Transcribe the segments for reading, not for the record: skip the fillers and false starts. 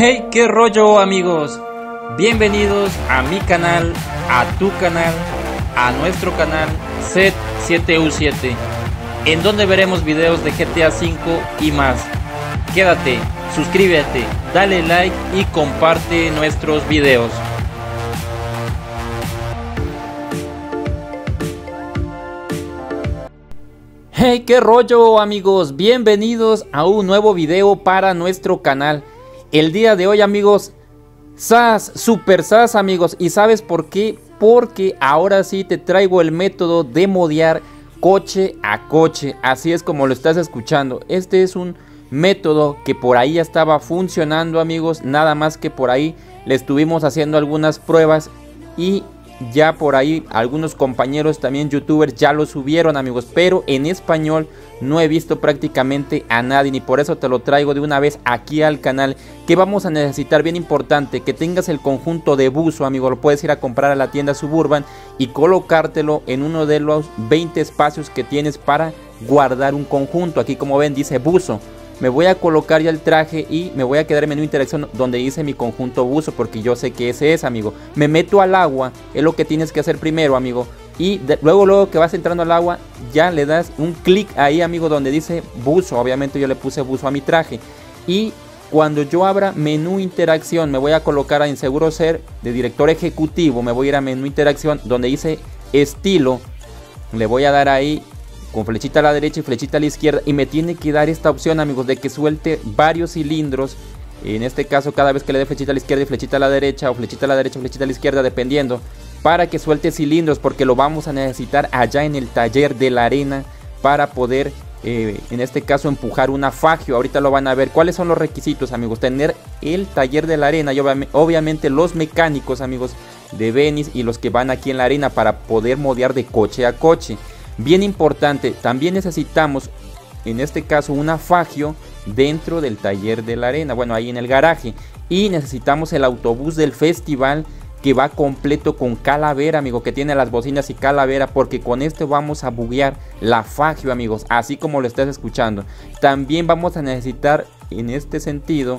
Hey, qué rollo amigos, bienvenidos a mi canal, a tu canal, a nuestro canal Set7U7, en donde veremos videos de GTA V y más. Quédate, suscríbete, dale like y comparte nuestros videos. Hey, qué rollo amigos, bienvenidos a un nuevo video para nuestro canal. El día de hoy amigos, super SAS amigos, ¿y sabes por qué? Porque ahora sí te traigo el método de modear coche a coche, así es como lo estás escuchando. Este es un método que por ahí ya estaba funcionando amigos, nada más que por ahí le estuvimos haciendo algunas pruebas y ya por ahí algunos compañeros también youtubers ya lo subieron amigos, pero en español no he visto prácticamente a nadie, y por eso te lo traigo de una vez aquí al canal. Que vamos a necesitar, bien importante, que tengas el conjunto de buzo amigo, lo puedes ir a comprar a la tienda Suburban y colocártelo en uno de los 20 espacios que tienes para guardar un conjunto. Aquí como ven dice buzo. Me voy a colocar ya el traje y me voy a quedar en menú interacción donde dice mi conjunto buzo, porque yo sé que ese es amigo. Me meto al agua, es lo que tienes que hacer primero amigo, y luego que vas entrando al agua ya le das un clic ahí amigo donde dice buzo. Obviamente yo le puse buzo a mi traje, y cuando yo abra menú interacción me voy a colocar en seguro ser de director ejecutivo. Me voy a ir a menú interacción donde dice estilo, le voy a dar ahí con flechita a la derecha y flechita a la izquierda, y me tiene que dar esta opción amigos de que suelte varios cilindros. En este caso cada vez que le dé flechita a la izquierda y flechita a la derecha, o flechita a la derecha o flechita a la izquierda, dependiendo, para que suelte cilindros, porque lo vamos a necesitar allá en el taller de la arena para poder en este caso empujar una Fagio. Ahorita lo van a ver. ¿Cuáles son los requisitos amigos? Tener el taller de la arena y obviamente los mecánicos amigos de Venice y los que van aquí en la arena para poder modear de coche a coche. Bien importante, también necesitamos en este caso una Fagio dentro del taller de la arena, bueno ahí en el garaje, y necesitamos el autobús del festival que va completo con calavera amigo, que tiene las bocinas y calavera, porque con este vamos a buguear la Fagio amigos, así como lo estás escuchando. También vamos a necesitar en este sentido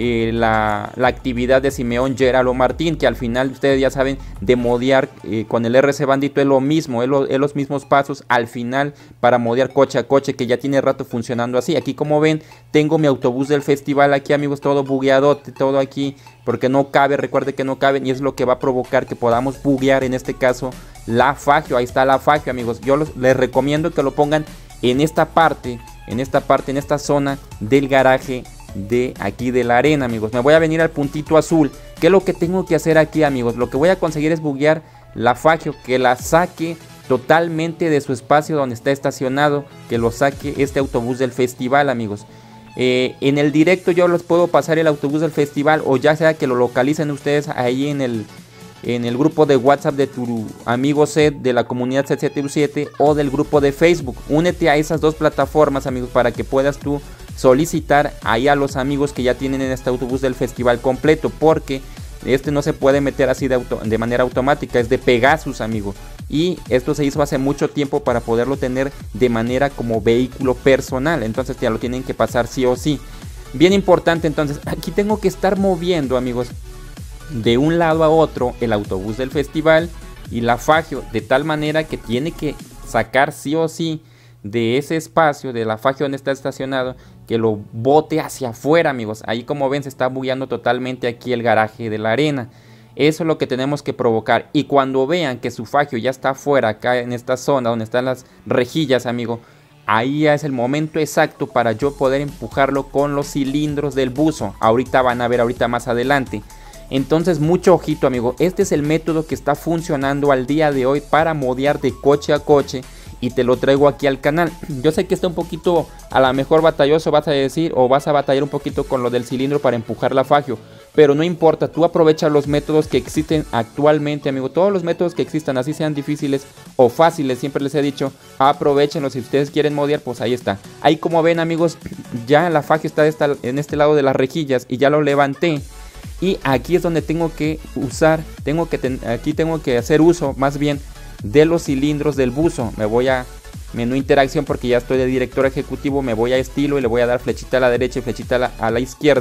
la actividad de Simeón Geralo Martín, que al final ustedes ya saben de modear con el RC Bandito es lo mismo, es los mismos pasos al final para modear coche a coche, que ya tiene rato funcionando así. Aquí como ven tengo mi autobús del festival aquí amigos, todo bugueado, todo aquí porque no cabe, recuerde que no caben, y es lo que va a provocar que podamos buguear en este caso la Fagio. Ahí está la Fagio amigos, yo les recomiendo que lo pongan en esta parte, en esta zona del garaje de aquí de la arena amigos. Me voy a venir al puntito azul. ¿Qué es lo que tengo que hacer aquí amigos? Lo que voy a conseguir es buguear la Fagio, que la saque totalmente de su espacio donde está estacionado, que lo saque este autobús del festival amigos. En el directo yo les puedo pasar el autobús del festival, o ya sea que lo localicen ustedes ahí en el grupo de WhatsApp de tu amigo Set, de la comunidad Set7U7, o del grupo de Facebook. Únete a esas dos plataformas amigos para que puedas tú solicitar ahí a los amigos que ya tienen en este autobús del festival completo, porque este no se puede meter así de manera automática, es de Pegasus amigo, y esto se hizo hace mucho tiempo para poderlo tener de manera como vehículo personal, entonces ya lo tienen que pasar sí o sí. Bien importante, entonces aquí tengo que estar moviendo amigos de un lado a otro el autobús del festival y la Fagio, de tal manera que tiene que sacar sí o sí de ese espacio de la Fagio donde está estacionado, que lo bote hacia afuera amigos. Ahí como ven se está bugueando totalmente aquí el garaje de la arena. Eso es lo que tenemos que provocar, y cuando vean que su Fagio ya está afuera, acá en esta zona donde están las rejillas amigo, ahí ya es el momento exacto para yo poder empujarlo con los cilindros del buzo. Ahorita van a ver, ahorita más adelante. Entonces mucho ojito amigo, este es el método que está funcionando al día de hoy para modear de coche a coche, y te lo traigo aquí al canal. Yo sé que está un poquito a lo mejor batalloso, vas a decir, o vas a batallar un poquito con lo del cilindro para empujar la Fagio, pero no importa, tú aprovecha los métodos que existen actualmente amigo, todos los métodos que existan, así sean difíciles o fáciles, siempre les he dicho, aprovechenlos. Si ustedes quieren modear, pues ahí está. Ahí como ven amigos, ya la Fagio está en este lado de las rejillas y ya lo levanté. Y aquí es donde tengo que usar, aquí tengo que hacer uso más bien de los cilindros del buzo. Me voy a menú interacción porque ya estoy de director ejecutivo, me voy a estilo y le voy a dar flechita a la derecha y flechita a la izquierda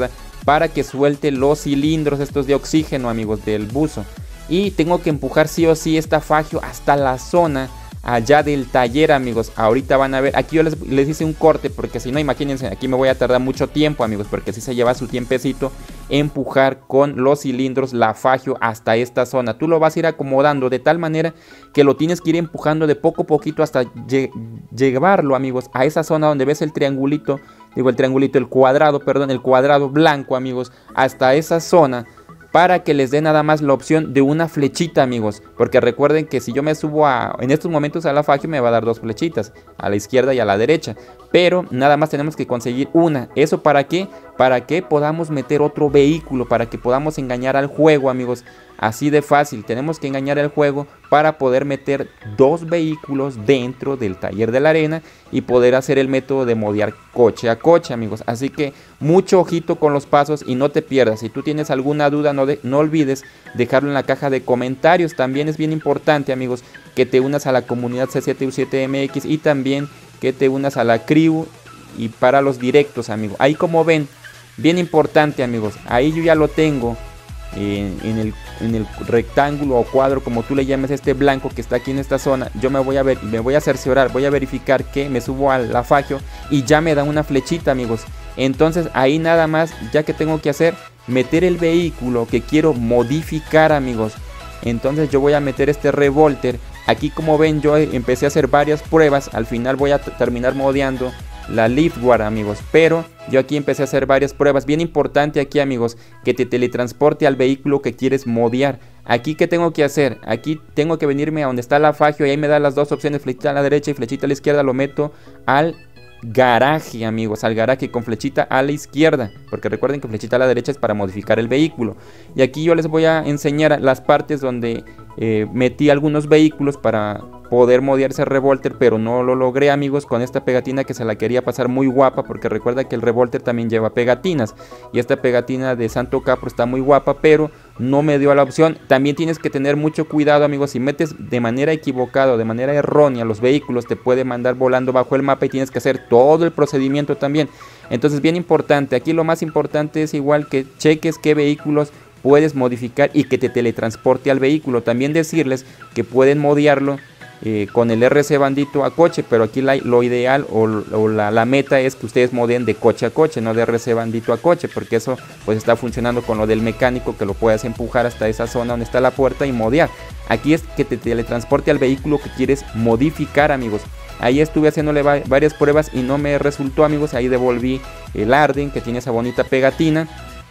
para que suelte los cilindros estos de oxígeno, amigos, del buzo. Y tengo que empujar sí o sí esta Fagio hasta la zona allá del taller, amigos. Ahorita van a ver, aquí yo les hice un corte porque si no, imagínense, aquí me voy a tardar mucho tiempo, amigos, porque si se lleva su tiempecito empujar con los cilindros la Fagio hasta esta zona. Tú lo vas a ir acomodando de tal manera que lo tienes que ir empujando de poco a poquito hasta llevarlo, amigos, a esa zona donde ves el triangulito, el cuadrado, perdón, el cuadrado blanco, amigos, hasta esa zona, para que les dé nada más la opción de una flechita, amigos, porque recuerden que si yo me subo en estos momentos a la Fagio me va a dar dos flechitas, a la izquierda y a la derecha, pero nada más tenemos que conseguir una. ¿Eso para qué? Para que podamos meter otro vehículo, para que podamos engañar al juego, amigos. Así de fácil, tenemos que engañar al juego para poder meter dos vehículos dentro del taller de la arena y poder hacer el método de modear coche a coche, amigos. Así que mucho ojito con los pasos y no te pierdas. Si tú tienes alguna duda, no olvides dejarlo en la caja de comentarios. También es bien importante, amigos, que te unas a la comunidad C7U7MX y también que te unas a la crew y para los directos, amigos. Ahí, como ven, bien importante, amigos, ahí yo ya lo tengo en el rectángulo o cuadro, como tú le llames, este blanco que está aquí en esta zona. Yo me voy a cerciorar, voy a verificar que me subo a la Fagio y ya me da una flechita, amigos. Entonces ahí nada más, ya que tengo que hacer, meter el vehículo que quiero modificar, amigos. Entonces yo voy a meter este revolter. Aquí, como ven, yo empecé a hacer varias pruebas. Al final voy a terminar modeando la Liftware, amigos, pero yo aquí empecé a hacer varias pruebas. Bien importante aquí, amigos, que te teletransporte al vehículo que quieres modear. Aquí, ¿qué tengo que hacer? Aquí tengo que venirme a donde está la Fagio y ahí me da las dos opciones, flechita a la derecha y flechita a la izquierda. Lo meto al garaje, amigos, al garaje con flechita a la izquierda, porque recuerden que flechita a la derecha es para modificar el vehículo. Y aquí yo les voy a enseñar las partes donde metí algunos vehículos para poder modear ese revolter, pero no lo logré, amigos, con esta pegatina que se la quería pasar muy guapa, porque recuerda que el revolter también lleva pegatinas y esta pegatina de Santo Capro está muy guapa, pero no me dio la opción. También tienes que tener mucho cuidado, amigos, si metes de manera equivocada, de manera errónea los vehículos, te puede mandar volando bajo el mapa y tienes que hacer todo el procedimiento también. Entonces, bien importante, aquí lo más importante es igual que cheques qué vehículos puedes modificar y que te teletransporte al vehículo. También decirles que pueden modearlo con el RC Bandito a coche, pero aquí lo ideal o la meta es que ustedes modeen de coche a coche, no de RC Bandito a coche, porque eso pues está funcionando con lo del mecánico, que lo puedes empujar hasta esa zona donde está la puerta y modear. Aquí es que te teletransporte al vehículo que quieres modificar, amigos. Ahí estuve haciéndole varias pruebas y no me resultó, amigos. Ahí devolví el Arden, que tiene esa bonita pegatina,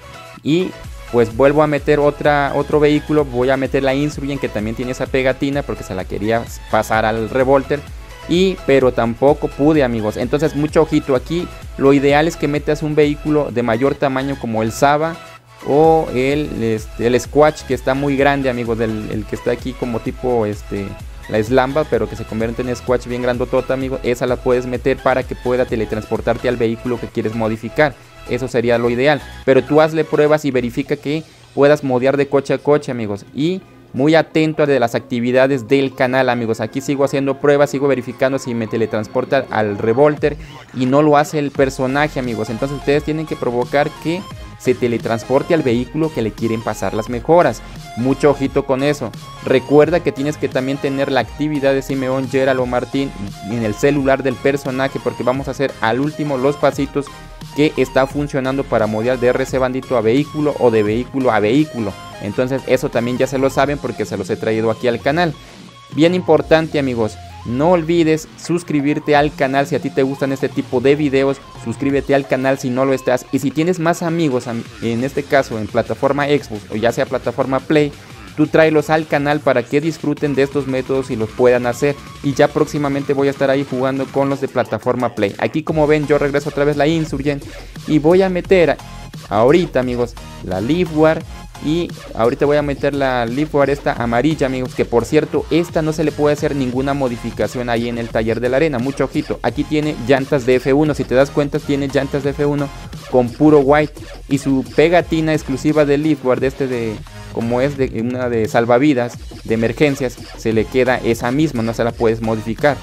y pues vuelvo a meter otro vehículo. Voy a meter la Insurgent, que también tiene esa pegatina, porque se la quería pasar al revolter, pero tampoco pude, amigos. Entonces mucho ojito aquí. Lo ideal es que metas un vehículo de mayor tamaño, como el Saba o el Squatch, que está muy grande, amigos, el que está aquí como tipo la Slamba, pero que se convierte en Squatch bien grandotota, amigos. Esa la puedes meter para que pueda teletransportarte al vehículo que quieres modificar. Eso sería lo ideal, pero tú hazle pruebas y verifica que puedas modear de coche a coche, amigos. Y muy atento a de las actividades del canal, amigos. Aquí sigo haciendo pruebas, sigo verificando si me teletransporta al revolter y no lo hace el personaje, amigos. Entonces ustedes tienen que provocar que se teletransporte al vehículo que le quieren pasar las mejoras. Mucho ojito con eso. Recuerda que tienes que también tener la actividad de Simeón, Gerald o Martín en el celular del personaje, porque vamos a hacer al último los pasitos que está funcionando para modear de RC Bandito a vehículo o de vehículo a vehículo. Entonces eso también ya se lo saben, porque se los he traído aquí al canal. Bien importante, amigos, no olvides suscribirte al canal si a ti te gustan este tipo de videos. Suscríbete al canal si no lo estás. Y si tienes más amigos, en este caso en plataforma Xbox o ya sea plataforma Play, tú tráelos al canal para que disfruten de estos métodos y los puedan hacer. Y ya próximamente voy a estar ahí jugando con los de plataforma Play. Aquí, como ven, yo regreso otra vez la Insurgent y voy a meter ahorita, amigos, la Liftware. Y ahorita voy a meter la Liftware esta amarilla, amigos, que por cierto, esta no se le puede hacer ninguna modificación ahí en el taller de la arena. Mucho ojito, aquí tiene llantas de F1, si te das cuenta tiene llantas de F1 con puro white. Y su pegatina exclusiva de Liftware, como es de una de salvavidas, de emergencias, se le queda esa misma, no se la puedes modificar.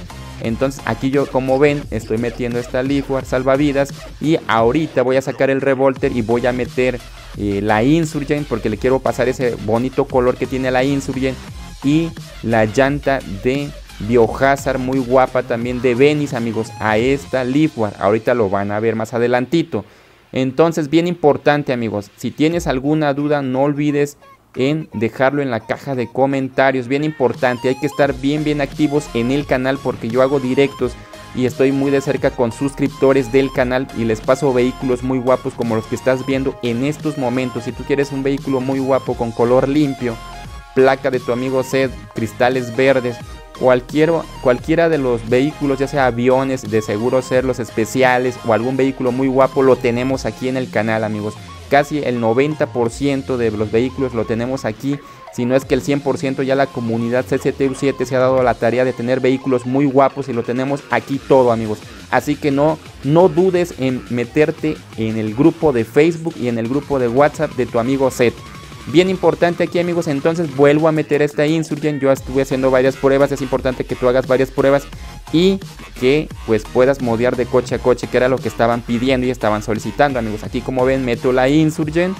Entonces aquí yo, como ven, estoy metiendo esta Leafware salvavidas. Y ahorita voy a sacar el Revolter y voy a meter la Insurgent, porque le quiero pasar ese bonito color que tiene la Insurgent. Y la llanta de Biohazard muy guapa también de Venice, amigos, a esta Leafware. Ahorita lo van a ver más adelantito. Entonces, bien importante, amigos, si tienes alguna duda, no olvides en dejarlo en la caja de comentarios. Bien importante, hay que estar bien activos en el canal, porque yo hago directos y estoy muy de cerca con suscriptores del canal y les paso vehículos muy guapos como los que estás viendo en estos momentos. Si tú quieres un vehículo muy guapo con color limpio, placa de tu amigo Zed, cristales verdes, cualquiera de los vehículos, ya sea aviones, de seguro ser los especiales o algún vehículo muy guapo, lo tenemos aquí en el canal, amigos. Casi el 90% de los vehículos lo tenemos aquí, si no es que el 100%. Ya la comunidad CCTU7 se ha dado la tarea de tener vehículos muy guapos y lo tenemos aquí todo, amigos. Así que no dudes en meterte en el grupo de Facebook y en el grupo de WhatsApp de tu amigo Zed. Bien importante aquí, amigos, entonces vuelvo a meter esta Insurgent. Yo estuve haciendo varias pruebas, es importante que tú hagas varias pruebas y que pues puedas modear de coche a coche, que era lo que estaban pidiendo y estaban solicitando, amigos. Aquí, como ven, meto la Insurgent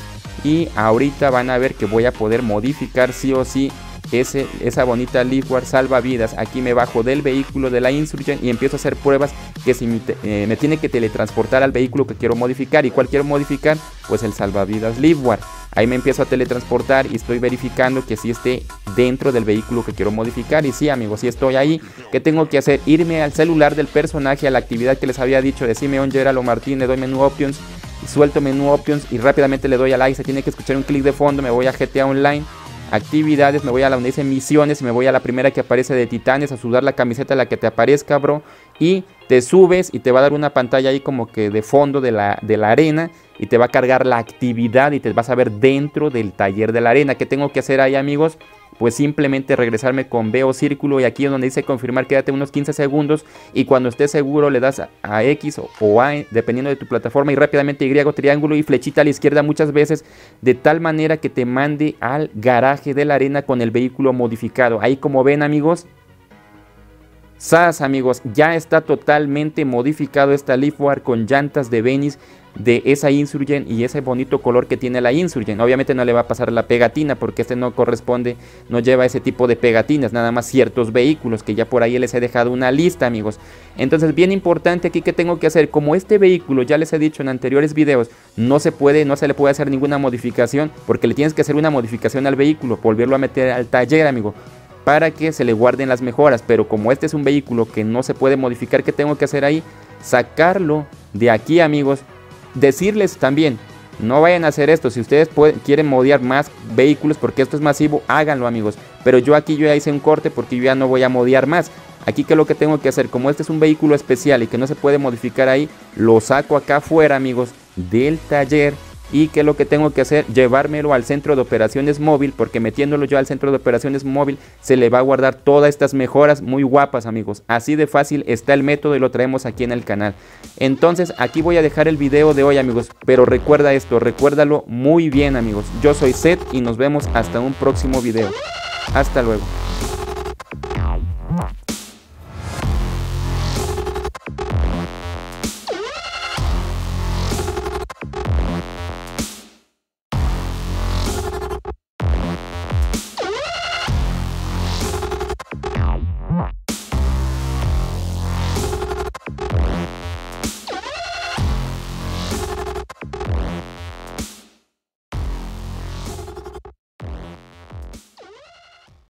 y ahorita van a ver que voy a poder modificar sí o sí esa bonita Leafware salvavidas. Aquí me bajo del vehículo de la Insurgent y empiezo a hacer pruebas que si me tiene que teletransportar al vehículo que quiero modificar. ¿Y cuál quiero modificar? Pues el salvavidas Leafware. Ahí me empiezo a teletransportar y estoy verificando que sí esté dentro del vehículo que quiero modificar. Y sí, amigos, sí estoy ahí. ¿Qué tengo que hacer? Irme al celular del personaje, a la actividad que les había dicho de Simeon Geralo Martín. Le doy menú options, suelto menú options y rápidamente le doy a like. Se tiene que escuchar un clic de fondo. Me voy a GTA Online, actividades, me voy a la donde dice misiones y me voy a la primera que aparece de Titanes, a sudar la camiseta, la que te aparezca, bro, y te subes y te va a dar una pantalla ahí como que de fondo de la arena y te va a cargar la actividad y te vas a ver dentro del taller de la arena. ¿Qué tengo que hacer ahí, amigos? Pues simplemente regresarme con B o círculo y aquí donde dice confirmar, quédate unos 15 segundos y cuando estés seguro le das a X o A dependiendo de tu plataforma y rápidamente Y o triángulo y flechita a la izquierda muchas veces, de tal manera que te mande al garaje de la arena con el vehículo modificado. Ahí, como ven, amigos, ¡zas! Amigos, ya está totalmente modificado esta Leafware con llantas de Venice de esa Insurgent y ese bonito color que tiene la Insurgent. Obviamente no le va a pasar la pegatina porque este no corresponde, no lleva ese tipo de pegatinas, nada más ciertos vehículos que ya por ahí les he dejado una lista, amigos. Entonces, bien importante aquí, que tengo que hacer, como este vehículo ya les he dicho en anteriores videos, no se le puede hacer ninguna modificación, porque le tienes que hacer una modificación al vehículo, volverlo a meter al taller, amigo, para que se le guarden las mejoras. Pero como este es un vehículo que no se puede modificar, ¿qué tengo que hacer ahí? Sacarlo de aquí, amigos. Decirles también, no vayan a hacer esto. Si ustedes quieren modear más vehículos, porque esto es masivo, háganlo, amigos. Pero yo aquí ya hice un corte porque yo ya no voy a modear más. Aquí, ¿qué es lo que tengo que hacer? Como este es un vehículo especial y que no se puede modificar ahí, lo saco acá afuera, amigos, del taller. Y ¿qué es lo que tengo que hacer? Llevármelo al centro de operaciones móvil, porque metiéndolo yo al centro de operaciones móvil se le va a guardar todas estas mejoras muy guapas, amigos. Así de fácil está el método y lo traemos aquí en el canal. Entonces aquí voy a dejar el video de hoy, amigos, pero recuerda esto, recuérdalo muy bien, amigos. Yo soy Zed y nos vemos hasta un próximo video. Hasta luego.